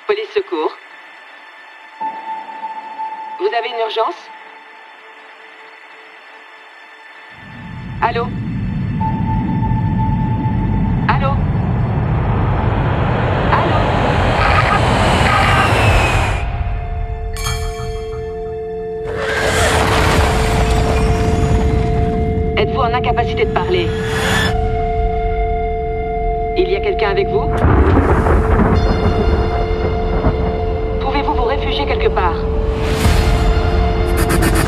Police secours. Vous avez une urgence? Allô? Allô? Allô? Êtes-vous en incapacité de parler? Il y a quelqu'un avec vous? Pouvez-vous vous réfugier quelque part?